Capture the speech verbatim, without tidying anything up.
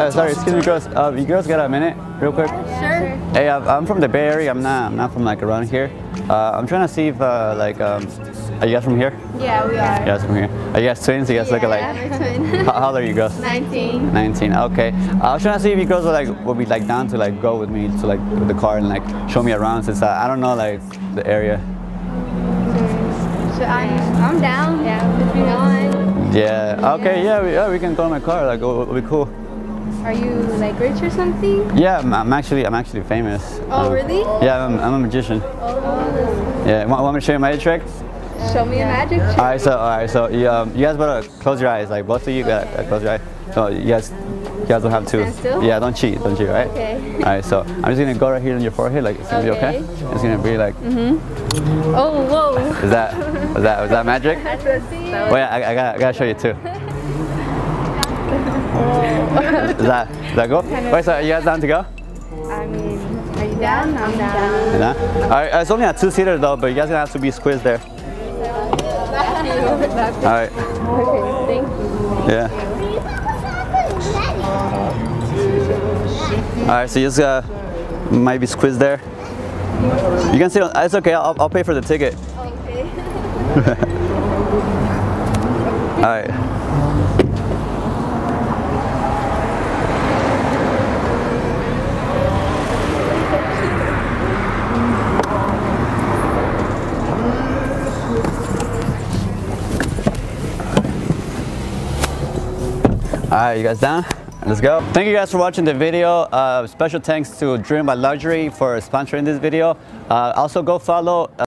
Uh, sorry, excuse me, girls. Uh, you girls got a minute, real quick? Sure. Hey, I'm from the Bay Area. I'm not. I'm not from like around here. Uh, I'm trying to see if uh, like, um, are you guys from here? Yeah, we are. You guys from here? Are you guys twins? You guys yeah, look alike. Yeah, we're twins. how, how old are you girls? Nineteen. Nineteen. Okay. Uh, I was trying to see if you girls were like would be like down to like go with me to like with the car and like show me around since I, I don't know like the area. So I'm I'm down. Yeah, if you want. Yeah. Okay. Yeah. We, yeah. We can go in my car. Like it'll, it'll be cool. Are you like rich or something? Yeah. I'm, I'm actually I'm actually famous. Oh um, really? Yeah. I'm, I'm a magician. Oh. Yeah. Want, want me to show you my trick? Show me a magic trick. All right. So all right. So you, um, you guys better close your eyes. Like both of you got uh, close your eyes. So you guys. You guys don't have to. Stand still? Yeah, don't cheat, don't cheat, right? Okay. All right, so I'm just gonna go right here on your forehead, like it's gonna be okay. It's gonna be like. Mhm. Oh, whoa. Is that was that was that magic? That's what I see. Wait, I, I gotta I gotta show you too. is that is that go? Wait, so are you guys down to go? I mean, are you down? I'm down. You know? All right, it's only a two-seater though, but you guys gonna have to be squeezed there. All right. Okay, thank you. Yeah. All right, so you just uh, might be squeezed there. You can sit on. It's okay. I'll, I'll pay for the ticket. Okay. All right. All right, you guys down? Let's go. Thank you guys for watching the video. Uh, special thanks to Dream by Luxury for sponsoring this video. Uh, also go follow uh,